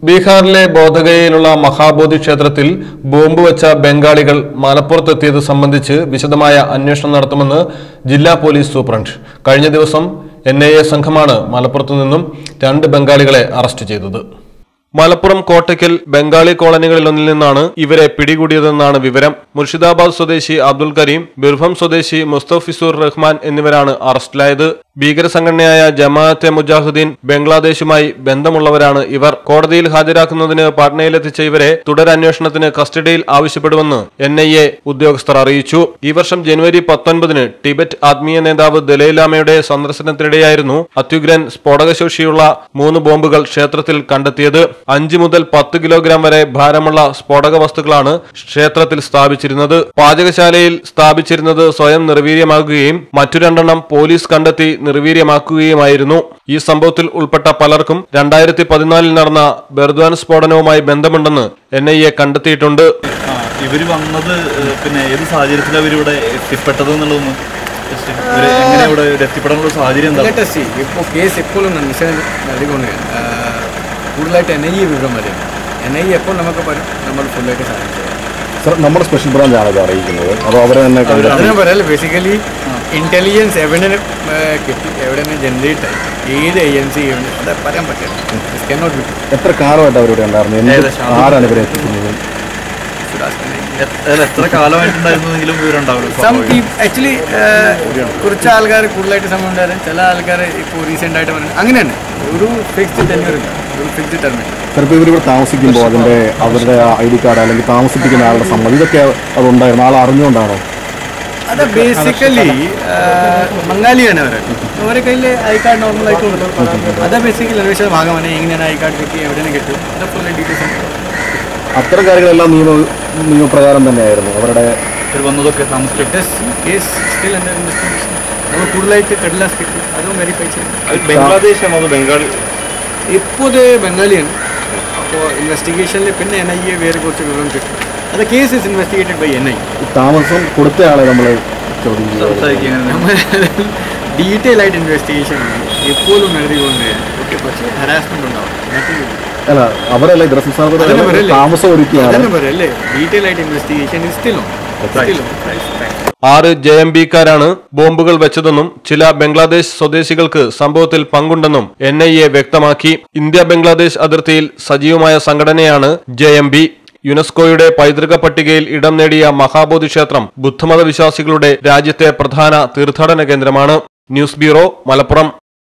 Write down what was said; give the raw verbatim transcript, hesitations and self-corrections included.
ബീഹാറിലെ ബോധഗയയിലുള്ള മഹാബോധി ക്ഷേത്രത്തിൽ ബോംബ് വെച്ച ബംഗാളികൾ മലപ്പുറത്തെത്തിയത് സംബന്ധിച്ച് വിശദമായ അന്വേഷണം നടത്തുമെന്ന് ജില്ലാ പോലീസ് സൂപ്രണ്ട്. കഴിഞ്ഞ ദിവസം എൻ ഐ എ സംഘമാണ് മലപ്പുറത്തു നിന്നും രണ്ട് ബംഗാളികളെ അറസ്റ്റ് ചെയ്തത്. മലപ്പുറം കോട്ടയ്ക്കൽ ബംഗാളി കോളനികളിലൊന്നിൽ നിന്നാണ് ഇവരെ പിടികൂടിയതെന്നാണ് വിവരം. മുർഷിദാബാദ് സ്വദേശി അബ്ദുൽ കരീം, ബിർഭം സ്വദേശി മുസ്തഫിസുർ റഹ്മാൻ എന്നിവരാണ് അറസ്റ്റിലായത്. ഭീകര സംഘടനയായ ജമാഅത്തെ മുജാഹിദീൻ ബംഗ്ലാദേശുമായി ബന്ധമുള്ളവരാണ് ഇവർ. കോടതിയിൽ ഹാജരാക്കുന്നതിന് പാട്നയിലെത്തിച്ച ഇവരെ തുടരന്വേഷണത്തിന് കസ്റ്റഡിയിൽ ആവശ്യപ്പെടുമെന്ന് എൻ ഐ എ ഉദ്യോഗസ്ഥർ അറിയിച്ചു. ഈ വർഷം ജനുവരി പത്തൊൻപതിന് ടിബറ്റ് ആത്മീയ നേതാവ് ദലൈലാമയുടെ സന്ദർശനത്തിനിടെയായിരുന്നു അത്യുഗ്രൻ സ്ഫോടകശേഷിയുള്ള മൂന്ന് ബോംബുകൾ ക്ഷേത്രത്തിൽ കണ്ടെത്തിയത്. അഞ്ച് മുതൽ പത്ത് കിലോഗ്രാം വരെ ഭാരമുള്ള സ്ഫോടക വസ്തുക്കളാണ് ക്ഷേത്രത്തിൽ സ്ഥാപിച്ചിരുന്നത്. പാചകശാലയിൽ സ്ഥാപിച്ചിരുന്നത് സ്വയം നിർവീര്യമാകുകയും മറ്റു രണ്ടെണ്ണം പോലീസ് കണ്ടെത്തി നിർവീര്യമാക്കുകയുമായിരുന്നു. ഈ സംഭവത്തിൽ ഉൾപ്പെട്ട പലർക്കും രണ്ടായിരത്തി പതിനാലിൽ നടന്ന ബർദ്വാൻ സ്ഫോടനവുമായി ബന്ധമുണ്ടെന്ന് എൻ ഐ എ കണ്ടെത്തിയിട്ടുണ്ട്. ഇവര് വന്നത് പിന്നെ ഏത് സാഹചര്യത്തിൽ അവരിവിടെ എത്തിപ്പെട്ടത് എന്നുള്ളതൊന്നും എത്തിപ്പെടാനുള്ള സാഹചര്യം എന്താ? ഇപ്പോൾ കേസ് എപ്പോഴും കൂടുതലായിട്ട് എൻ ഐ എ വിവരം മതി. എൻ ഐ എ എപ്പോൾ നമുക്ക് പറയും നമ്മൾ ഫുള്ളായിട്ട് സാധിച്ചു. സർ, നമ്മുടെ സ്പെഷ്യൽ ബ്രാഞ്ചാണ് ഇത് അറിയിക്കുന്നത്, അപ്പോൾ അവരെ തന്നെ അതിനെ പറയാല്ല. ബേസിക്കലി ഇന്റലിജൻസ് എവിടെ കിട്ടി, എവിടെ നിന്ന് ജനറേറ്റ് ആയി, ഏത് ഏജൻസി അത് പറയാൻ പറ്റില്ല. എത്ര കാലമായിട്ട് അവരുടെ ഉണ്ടായിരുന്നു? ആരാണ് ഇവരെ എത്തിക്കുന്നത്? എത്ര കാലമായിട്ടുണ്ടായിരുന്നെങ്കിലും ആക്ച്വലി കുറച്ച് ആൾക്കാർ കൂടുതലായിട്ട് സമയം ഉണ്ടായിരുന്നു, ചില ആൾക്കാർ ഇപ്പോൾ റീസെൻ്റ് ആയിട്ട് പറയുന്നത് അങ്ങനെയാണ്. ഒരു ഫിക്സ്ഡ് ടെന്യൂർ ഇല്ല, ഒരു ഫിക്സ്ഡ് ടൈം. ചിലപ്പോൾ ഇവരിവിടെ താമസിക്കുമ്പോൾ അതിൻ്റെ അവരുടെ ഐ ഡി കാർഡ് അല്ലെങ്കിൽ താമസിപ്പിക്കുന്ന ആളുടെ സമ്മതം ഇതൊക്കെ അതുണ്ടായിരുന്നു, ആൾ അറിഞ്ഞുകൊണ്ടാണോ? അത് ബേസിക്കലി ബംഗാളിയാണ് അവർ, അവരെ കയ്യിൽ ഐ കാർഡ് നോർമലായിട്ട് കൊടുക്കും. അത് ബേസിക്കലി അന്വേഷണ ഭാഗമാണ്. എങ്ങനെയാണ് ഐ കാർഡ് കിട്ടി, എവിടെ നിന്ന് കിട്ടും, അത് ഫുൾ ഡീറ്റെയിൽസ്. അത്തരം കാര്യങ്ങളെല്ലാം നിയമ നിയമപ്രകാരം തന്നെയായിരുന്നു അവരുടെ വന്നതൊക്കെ. നമ്മൾ കൂടുതലായിട്ട് കടലാസ് കിട്ടി, അതും വെരിഫൈ ചെയ്യും. ബംഗ്ലാദേശാണോ അത് ബംഗാളി? ഇപ്പോൾ ബംഗാളിയാണ്. അപ്പോൾ ഇൻവെസ്റ്റിഗേഷനിൽ പിന്നെ എൻ ഐ എ വേറെ കുറച്ച് വിവരം കിട്ടും. അത് case is investigated by N I. താമസം കൊടുത്തയാളെ നമ്മൾ ഡീറ്റെയിൽ ആയിട്ട് ഇൻവെസ്റ്റിഗേഷൻ ആണ് എപ്പോഴും നടത്തിക്കൊണ്ടിരിക്കുകയാണ്. ഓക്കെ, പക്ഷേ ഹരാസ്മെന്റ് ഉണ്ടാവും. അല്ല, അവരല്ല താമസം ഒരുക്കിയാണ് പറയല്ലേ. ഡീറ്റെയിൽ ആയിട്ട് ഇൻവെസ്റ്റിഗേഷൻ സ്റ്റിൽ ആറ് ജെ എം ബിക്കാരാണ് ബോംബുകൾ വെച്ചതെന്നും ചില ബംഗ്ലാദേശ് സ്വദേശികൾക്ക് സംഭവത്തിൽ പങ്കുണ്ടെന്നും എൻ ഐ എ വ്യക്തമാക്കി. ഇന്ത്യ ബംഗ്ലാദേശ് അതിർത്തിയിൽ സജീവമായ സംഘടനയാണ് ജെ എം ബി. യുനെസ്കോയുടെ പൈതൃക പട്ടികയിൽ ഇടം നേടിയ മഹാബോധി ക്ഷേത്രം ബുദ്ധമത വിശ്വാസികളുടെ രാജ്യത്തെ പ്രധാന തീർത്ഥാടന കേന്ദ്രമാണ്. News bureau, Malappuram.